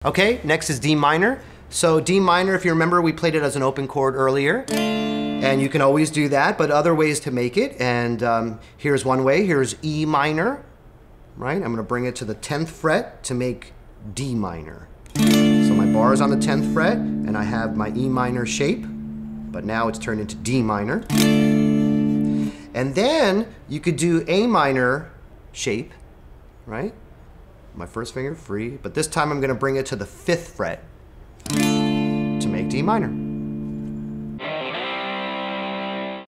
Okay, next is D minor. So D minor, if you remember, we played it as an open chord earlier. And you can always do that, but other ways to make it. And here's one way. Here's E minor, right? I'm going to bring it to the 10th fret to make D minor. So my bar is on the 10th fret, and I have my E minor shape, but now it's turned into D minor. And then you could do A minor shape, right? My first finger free, but this time I'm going to bring it to the 5th fret to make D minor.